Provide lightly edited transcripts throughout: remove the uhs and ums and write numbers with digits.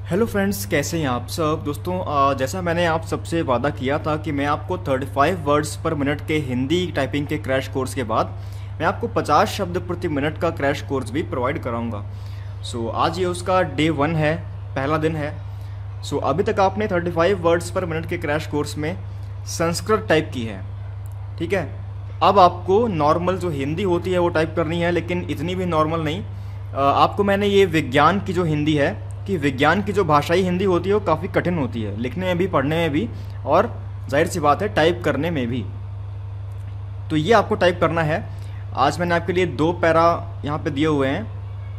Hello friends, कैसे हैं आप सब दोस्तों। जैसा मैंने आप सबसे वादा किया था कि मैं आपको 35 वर्ड्स पर मिनट के हिंदी टाइपिंग के क्रैश कोर्स के बाद मैं आपको 50 शब्द प्रति मिनट का क्रैश कोर्स भी प्रोवाइड कराऊंगा। आज ये उसका डे 1 है, पहला दिन है। अभी तक आपने 35 वर्ड्स पर मिनट के क्रैश कोर्स में संस्कृत टाइप की है, ठीक है। अब आपको नॉर्मल जो हिंदी होती है वो टाइप करनी है, लेकिन इतनी भी नॉर्मल नहीं। आपको मैंने ये विज्ञान की जो हिंदी है कि विज्ञान की जो भाषाई हिंदी होती है वो काफ़ी कठिन होती है, लिखने में भी, पढ़ने में भी, और जाहिर सी बात है टाइप करने में भी। तो ये आपको टाइप करना है। आज मैंने आपके लिए 2 पैरा यहाँ पे दिए हुए हैं।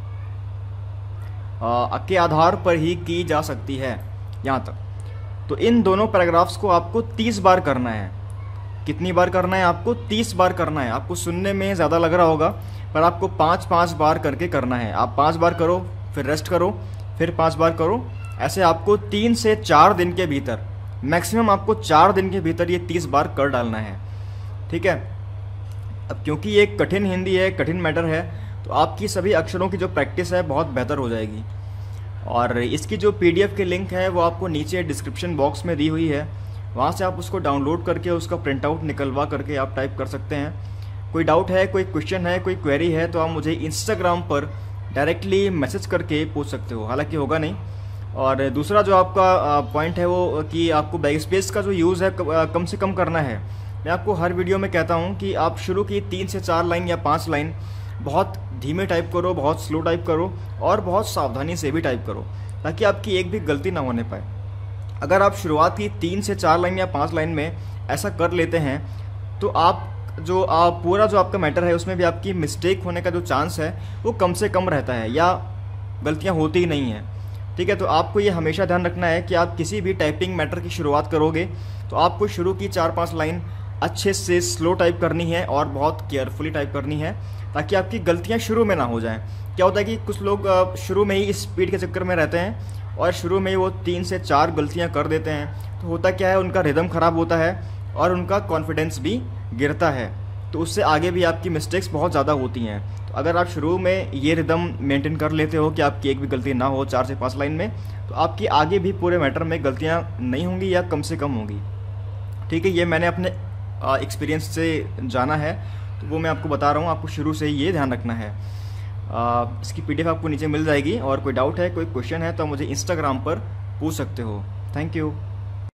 के आधार पर ही की जा सकती है, यहाँ तक। तो इन दोनों पैराग्राफ्स को आपको 30 बार करना है। कितनी बार करना है? आपको 30 बार करना है। आपको सुनने में ज़्यादा लग रहा होगा, पर आपको 5-5 बार करके करना है। आप 5 बार करो, फिर रेस्ट करो, फिर 5 बार करो। ऐसे आपको 3 से 4 दिन के भीतर, मैक्सिमम आपको 4 दिन के भीतर ये 30 बार कर डालना है, ठीक है। अब क्योंकि ये कठिन हिंदी है, कठिन मैटर है, तो आपकी सभी अक्षरों की जो प्रैक्टिस है बहुत बेहतर हो जाएगी। और इसकी जो PDF की लिंक है वो आपको नीचे डिस्क्रिप्शन बॉक्स में दी हुई है। वहाँ से आप उसको डाउनलोड करके उसका प्रिंट आउट निकलवा करके आप टाइप कर सकते हैं। कोई डाउट है, कोई क्वेश्चन है, कोई क्वेरी है, तो आप मुझे इंस्टाग्राम पर डायरेक्टली मैसेज करके पूछ सकते हो, हालांकि होगा नहीं। और दूसरा जो आपका पॉइंट है वो कि आपको बैक स्पेस का जो यूज़ है कम से कम करना है। मैं आपको हर वीडियो में कहता हूँ कि आप शुरू की 3 से 4 लाइन या 5 लाइन बहुत धीमे टाइप करो, बहुत स्लो टाइप करो, और बहुत सावधानी से भी टाइप करो, ताकि आपकी एक भी गलती ना होने पाए। अगर आप शुरुआत की 3 से 4 लाइन या 5 लाइन में ऐसा कर लेते हैं तो आप पूरा जो आपका मैटर है उसमें भी आपकी मिस्टेक होने का जो चांस है वो कम से कम रहता है, या गलतियां होती ही नहीं हैं, ठीक है। तो आपको ये हमेशा ध्यान रखना है कि आप किसी भी टाइपिंग मैटर की शुरुआत करोगे तो आपको शुरू की 4-5 लाइन अच्छे से स्लो टाइप करनी है और बहुत केयरफुली टाइप करनी है, ताकि आपकी गलतियाँ शुरू में ना हो जाएँ। क्या होता है कि कुछ लोग शुरू में ही स्पीड के चक्कर में रहते हैं और शुरू में ही वो 3 से 4 गलतियाँ कर देते हैं, तो होता क्या है, उनका रिदम ख़राब होता है और उनका कॉन्फिडेंस भी गिरता है। तो उससे आगे भी आपकी मिस्टेक्स बहुत ज़्यादा होती हैं। तो अगर आप शुरू में ये रिदम मेंटेन कर लेते हो कि आपकी एक भी गलती ना हो 4 से 5 लाइन में, तो आपकी आगे भी पूरे मैटर में गलतियाँ नहीं होंगी या कम से कम होंगी, ठीक है। ये मैंने अपने एक्सपीरियंस से जाना है, तो वो मैं आपको बता रहा हूँ। आपको शुरू से ही ये ध्यान रखना है। इसकी PDF आपको नीचे मिल जाएगी, और कोई डाउट है, कोई क्वेश्चन है, तो आप मुझे इंस्टाग्राम पर पूछ सकते हो। Thank you.